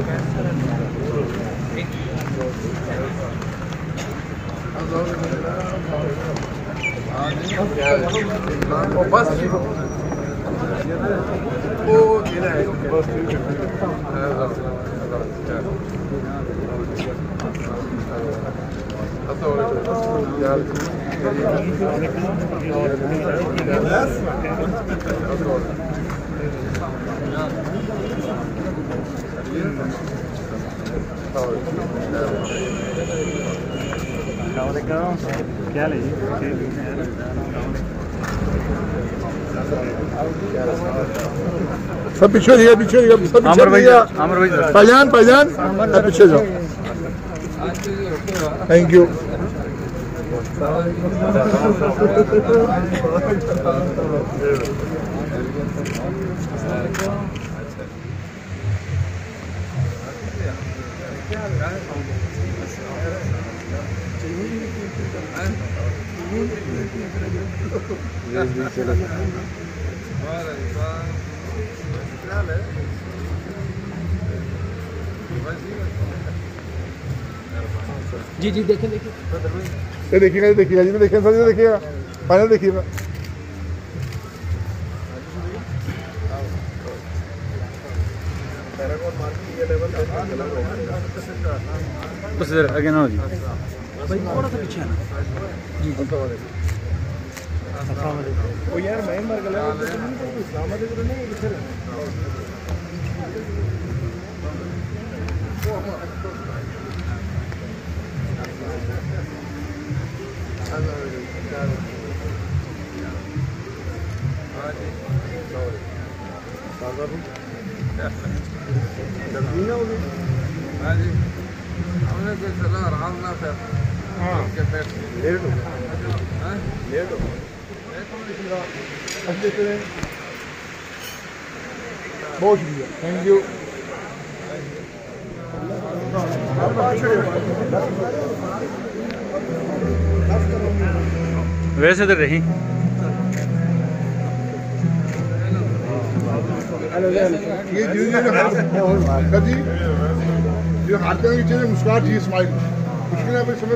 बस वो क्या ले सब पीछे दिया अमर भाई पहचान पीछे जाओ। Thank you. जी जी देखें देखिएगा जी में देखिए सर देखिएगा फाइनल देखिएगा। बस इधर आगे ना हो जी भाई थोड़ा सा पीछे आना जी जी। वो यार मैं मर गया इस्लाम नहीं हमने कोई चला आराम ना फिर लेट हो बहुत शुक्रिया। Thank you. वैसे तो रही ये जी जो हारते हैं चीज़ें मुस्कुराहट चाहिए, स्माइल मुश्किल है समय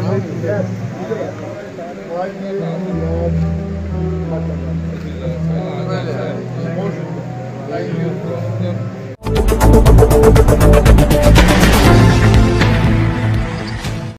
स्माइल